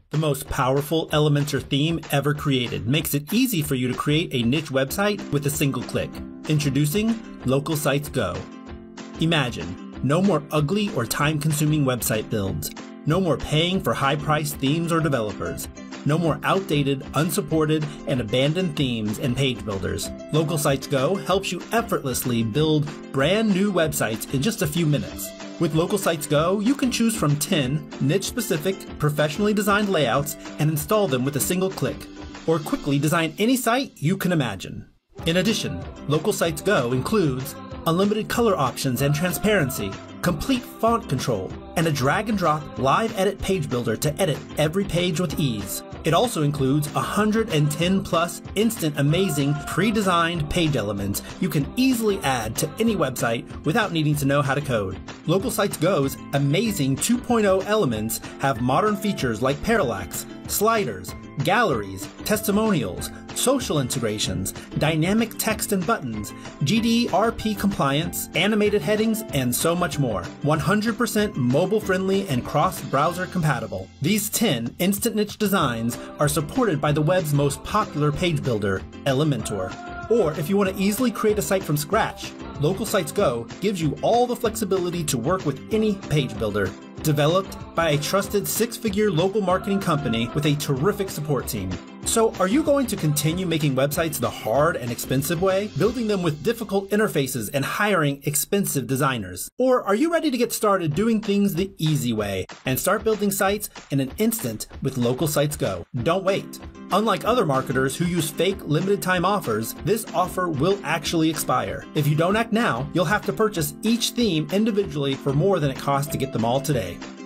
The most powerful Elementor theme ever created makes it easy for you to create a niche website with a single click. Introducing Local Sites Go. Imagine, no more ugly or time-consuming website builds. No more paying for high-priced themes or developers. No more outdated, unsupported, and abandoned themes and page builders. Local Sites Go helps you effortlessly build brand new websites in just a few minutes. With Local Sites Go, you can choose from 10 niche-specific, professionally designed layouts and install them with a single click, or quickly design any site you can imagine. In addition, Local Sites Go includes unlimited color options and transparency, complete font control, and a drag-and-drop live edit page builder to edit every page with ease. It also includes 110 plus instant amazing pre-designed page elements you can easily add to any website without needing to know how to code. Local Sites Go's amazing 2.0 elements have modern features like parallax, sliders, galleries, testimonials, social integrations, dynamic text and buttons, GDRP compliance, animated headings, and so much more. 100% mobile-friendly and cross-browser compatible. These 10 instant niche designs are supported by the web's most popular page builder, Elementor. Or if you want to easily create a site from scratch, Local Sites Go gives you all the flexibility to work with any page builder. Developed by a trusted 6-figure local marketing company with a terrific support team. So are you going to continue making websites the hard and expensive way, building them with difficult interfaces and hiring expensive designers? Or are you ready to get started doing things the easy way and start building sites in an instant with Local Sites Go? Don't wait. Unlike other marketers who use fake limited time offers, this offer will actually expire. If you don't act now, you'll have to purchase each theme individually for more than it costs to get them all today.